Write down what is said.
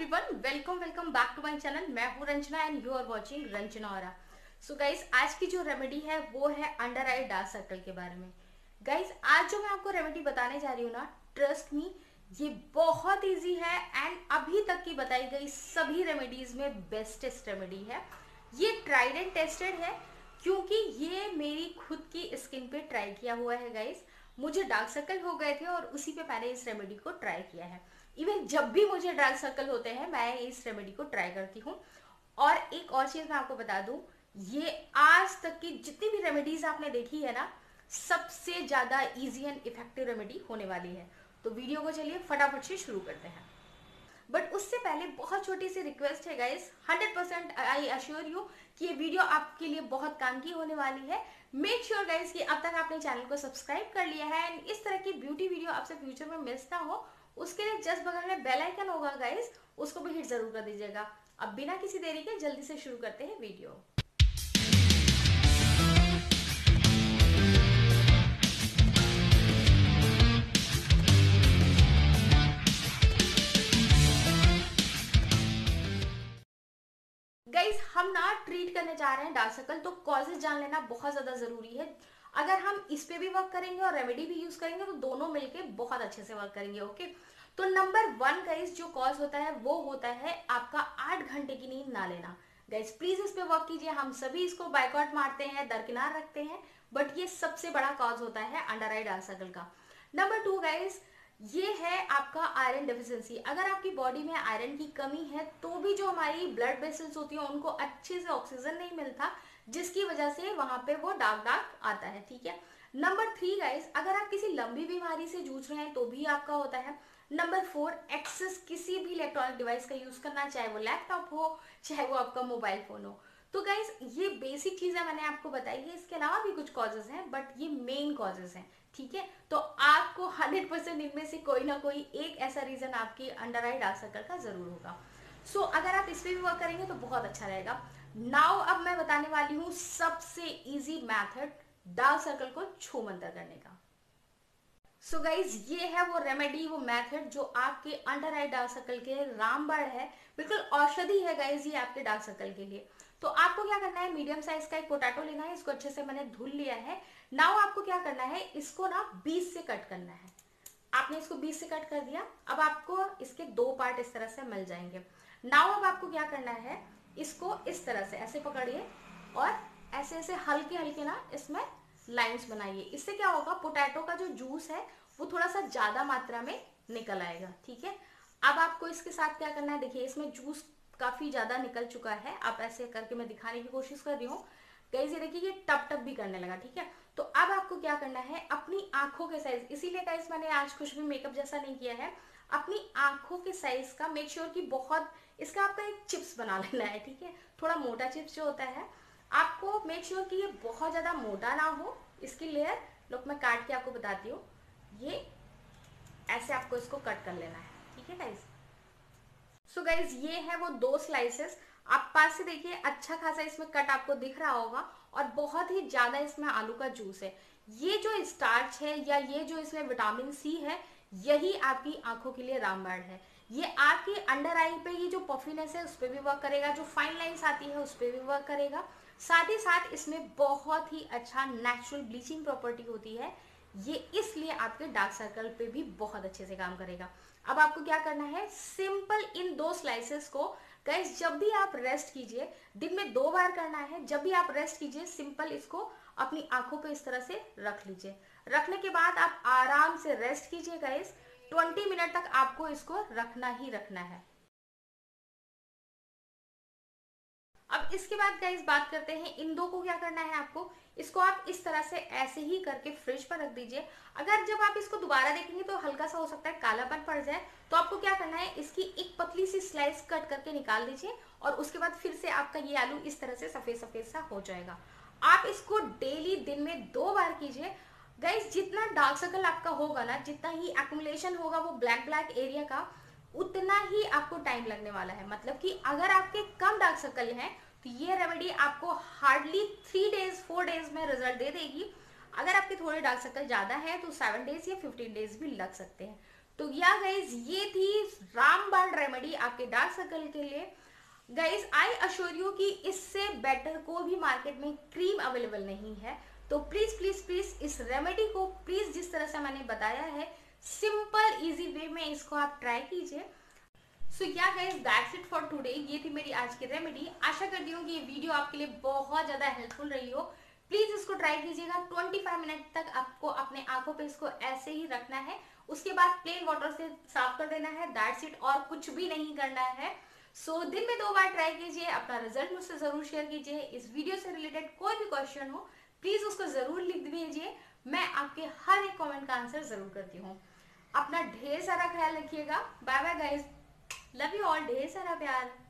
Everyone, welcome back to my channel. मैं हूँ Ranjana and you are watching Ranjana aura. So guys, आज की जो रेमेडी है वो है अंडर आई डार्क सर्कल के बारे में। गाइस, आज जो मैं आपको रेमेडी बताने जा रही हूँ ना, ट्रस्ट मी, ये बहुत इजी है एंड अभी तक की बताई गई सभी रेमेडीज में बेस्टेस्ट रेमेडी है। ये ट्राइड एंड टेस्टेड है क्योंकि ये मेरी खुद की स्किन पे ट्राई किया हुआ है गाइस। मुझे डार्क सर्कल हो गए थे और उसी पे मैंने इस रेमेडी को ट्राई किया है। इवन जब भी मुझे डार्क सर्कल होते हैं मैं इस रेमेडी को ट्राई करती हूँ। और एक और चीज मैं आपको बता दूं, ये आज तक की जितनी भी रेमेडीज आपने देखी है ना, सबसे ज्यादा इजी एंड इफेक्टिव रेमेडी होने वाली है। तो वीडियो को चलिए फटाफट से शुरू करते हैं। बट उससे पहले बहुत छोटी सी रिक्वेस्ट है गाइस, 100% आई अश्योर यू कि ये वीडियो आपके लिए बहुत काम की होने वाली है। मेक श्योर गाइस कि अब तक आपने चैनल को सब्सक्राइब कर लिया है एंड इस तरह की ब्यूटी वीडियो आपसे फ्यूचर में मिस ना हो, उसके लिए जस्ट बगल में बेल आइकन होगा गाइस, उसको भी हिट जरूर कर दीजिएगा। अब बिना किसी देरी के जल्दी से शुरू करते हैं वीडियो। गाइज, हम ना ट्रीट करने जा रहे हैं डार्क सर्कल, तो कॉजेज जान लेना बहुत ज्यादा जरूरी है। अगर हम इस पे भी वर्क करेंगे और रेमेडी भी यूज करेंगे तो दोनों मिलके बहुत अच्छे से वर्क करेंगे। ओके, तो नंबर 1 गाइज जो कॉज होता है वो होता है आपका 8 घंटे की नींद ना लेना। गाइज प्लीज इस पे वर्क कीजिए। हम सभी इसको बाइकआउट मारते हैं, दरकिनार रखते हैं, बट ये सबसे बड़ा कॉज होता है अंडर आई डार्क सर्कल का। नंबर 2 गाइज, ये है आपका आयरन डेफिशिएंसी। अगर आपकी बॉडी में आयरन की कमी है तो भी जो हमारी ब्लड वेसल्स होती हैं उनको अच्छे से ऑक्सीजन नहीं मिलता, जिसकी वजह से वहां पे वो डार्क डार्क आता है। ठीक है। नंबर 3 गाइस, अगर आप किसी लंबी बीमारी से जूझ रहे हैं तो भी आपका होता है। नंबर 4, एक्सेस किसी भी इलेक्ट्रॉनिक डिवाइस का यूज करना, चाहे वो लैपटॉप हो चाहे वो आपका मोबाइल फोन हो। तो गाइस, ये बेसिक चीजें मैंने आपको बताई है, इसके अलावा भी कुछ कॉजेज हैं बट ये मेन कॉजेज हैं। ठीक है, तो आपको 100% इनमें से कोई ना कोई एक ऐसा रीजन आपकी अंडर आई डार्क सर्कल का जरूर होगा। सो अगर आप इस पे भी वर्क करेंगे तो बहुत अच्छा रहेगा। नाउ अब मैं बताने वाली हूँ सबसे इजी मेथड डार्क सर्कल को छूमंतर करने का। सो गाइज, ये है वो रेमेडी, वो मेथड जो आपके अंडर आई डार्क सर्कल के रामबाण है, बिल्कुल औषधि है गाइज ये आपके डार्क सर्कल के लिए। तो आपको क्या करना है, मीडियम साइज का एक पोटैटो लेना है, इसको अच्छे से मैंने धुल लिया है। नाउ आपको क्या करना है, इसको ना 20 से कट करना है। आपने इसको 20 से कट कर दिया, अब आपको इसके 2 पार्ट इस तरह से मिल जाएंगे। नाउ अब आपको क्या करना है, इसको इस तरह से ऐसे पकड़िए और ऐसे ऐसे हल्के हल्के ना इसमें लाइंस बनाइए। इससे क्या होगा, पोटैटो का जो जूस है वो थोड़ा सा ज्यादा मात्रा में निकल आएगा। ठीक है, अब आपको इसके साथ क्या करना है, देखिए इसमें जूस काफी ज्यादा निकल चुका है। आप ऐसे करके मैं दिखाने की कोशिश कर रही हूँ गाइस, ये देखिए ये टप टप भी करने लगा। ठीक है, तो अब आपको क्या करना है, अपनी आंखों के साइज, इसीलिए गाइस मैंने आज कुछ भी मेकअप जैसा नहीं किया है, अपनी आंखों के साइज का मेक श्योर कि बहुत, इसका आपका एक चिप्स बना लेना है। ठीक है, थोड़ा मोटा चिप्स जो होता है, आपको मेक श्योर कि ये बहुत ज्यादा मोटा ना हो। इसकी लेयर लोग मैं काट के आपको बताती हूँ, ये ऐसे आपको इसको कट कर लेना है। ठीक है गाइस, सो गाइज ये है वो 2 स्लाइसेस। आप पास से देखिए अच्छा खासा इसमें कट आपको दिख रहा होगा और बहुत ही ज्यादा इसमें आलू का जूस है। ये जो स्टार्च है या ये जो इसमें विटामिन सी है, यही आपकी आंखों के लिए रामबाण है। ये आपकी अंडर आई पे ये जो पफीनेस है उस पर भी वर्क करेगा, जो फाइन लाइंस आती है उस पर भी वर्क करेगा। साथ ही साथ इसमें बहुत ही अच्छा नेचुरल ब्लीचिंग प्रॉपर्टी होती है, ये इसलिए आपके डार्क सर्कल पे भी बहुत अच्छे से काम करेगा। अब आपको क्या करना है, सिंपल इन 2 स्लाइसेस को गाइस जब भी आप रेस्ट कीजिए, दिन में 2 बार करना है, जब भी आप रेस्ट कीजिए सिंपल इसको अपनी आंखों पे इस तरह से रख लीजिए। रखने के बाद आप आराम से रेस्ट कीजिए गाइस, 20 मिनट तक आपको इसको रखना ही रखना है। अब इसके बाद गाइस बात करते हैं इन 2 को क्या करना है आपको, इसको आप इस तरह से ऐसे ही करके फ्रिज पर रख दीजिए। अगर जब आप इसको दोबारा देखेंगे तो हल्का सा हो सकता है कालापन पड़ जाए, तो आपको क्या करना है, इसकी एक पतली सी स्लाइस कट करके निकाल दीजिए और उसके बाद फिर से आपका ये आलू इस तरह से सफेद सफेद सा हो जाएगा। आप इसको डेली दिन में 2 बार कीजिए। गाइस जितना डार्क सर्कल आपका होगा ना, जितना ही एक्युमुलेशन होगा वो ब्लैक ब्लैक एरिया का, उतना ही आपको टाइम लगने वाला है। मतलब कि अगर आपके कम डार्क सर्कल हैं तो ये रेमेडी आपको हार्डली 3 डेज 4 डेज में रिजल्ट दे देगी। अगर आपके थोड़े डार्क सर्कल ज्यादा है तो 7 डेज या 15 डेज भी लग सकते हैं। तो या गाइज ये थी रामबाण रेमेडी आपके डार्क सर्कल के लिए। गाइज आई अश्योर यू कि इससे बेटर कोई भी मार्केट में क्रीम अवेलेबल नहीं है। तो प्लीज प्लीज प्लीज इस रेमेडी को प्लीज जिस तरह से मैंने बताया है सिंपल इजी वे में इसको आप ट्राई कीजिए। So yeah guys that's it for today. ये थी मेरी आज की रेमेडी। आशा करती हूँ कि ये वीडियो आपके लिए बहुत ज़्यादा हेल्पफुल रही हो। प्लीज़ इसको ट्राई कीजिएगा। 25 मिनट तक आपको अपने आंखों पे इसको ऐसे ही रखना है, उसके बाद प्लेन वाटर से साफ कर देना है। दैट्स इट, और कुछ भी नहीं करना है। सो दिन में 2 बार ट्राई कीजिए। अपना रिजल्ट मुझसे ज़रूर शेयर कीजिए। इस वीडियो से रिलेटेड कोई भी क्वेश्चन हो प्लीज़ उसको ज़रूर लिख दीजिए। मैं आपके हर एक कॉमेंट का आंसर ज़रूर करती हूँ। अपना ढेर सारा ख्याल रखिएगा। Bye bye guys, love you all, ढेर सारा प्यार।